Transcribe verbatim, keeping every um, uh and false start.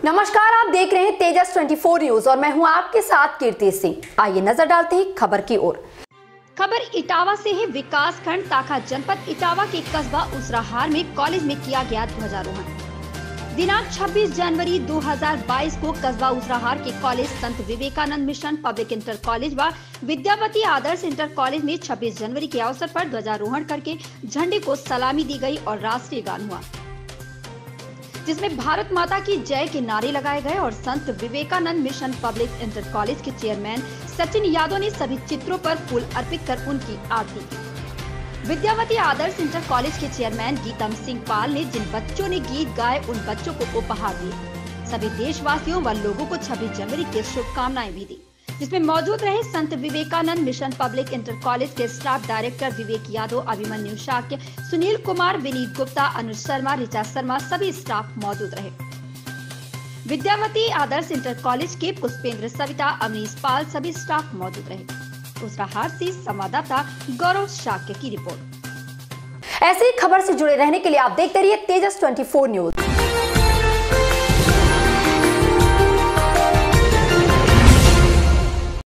नमस्कार, आप देख रहे हैं तेजस चौबीस न्यूज और मैं हूं आपके साथ कीर्ति सिंह। आइए नजर डालते हैं खबर की ओर। खबर इटावा से है। विकास खंड ताखा जनपद इटावा के कस्बा उसराहार में कॉलेज में किया गया ध्वजारोहण। दिनांक छब्बीस जनवरी दो हज़ार बाईस को कस्बा उसराहार के college Sant Vivekananda mission public inter college व विद्यावती आदर्श इंटर कॉलेज में छब्बीस जनवरी के अवसर पर ध्वजारोहण करके झंडे को सलामी दी गई और राष्ट्रीय गान हुआ, जिसमें भारत माता की जय के नारे लगाए गए और Sant Vivekananda mission public inter college के चेयरमैन सचिन यादव ने सभी चित्रों पर फूल अर्पित कर उनकी आरती की। विद्यावती आदर्श इंटर कॉलेज के चेयरमैन गीतम सिंह पाल ने जिन बच्चों ने गीत गाए उन बच्चों को उपहार दिए। सभी देशवासियों व लोगों को छब्बीस जनवरी की शुभकामनाएं भी दी, जिसमें मौजूद रहे Sant Vivekananda mission public inter college के स्टाफ डायरेक्टर विवेक यादव, अभिमन्यु शाक्य, सुनील कुमार, विनीत गुप्ता, अनुज शर्मा, ऋचा शर्मा, सभी स्टाफ मौजूद रहे। विद्यावती आदर्श इंटर कॉलेज के पुष्पेंद्र, सविता, अमरीश पाल, सभी स्टाफ मौजूद रहे। उसराहार से संवाददाता गौरव शाक्य की रिपोर्ट। ऐसी खबर से जुड़े रहने के लिए आप देखते रहिए तेजस चौबीस न्यूज।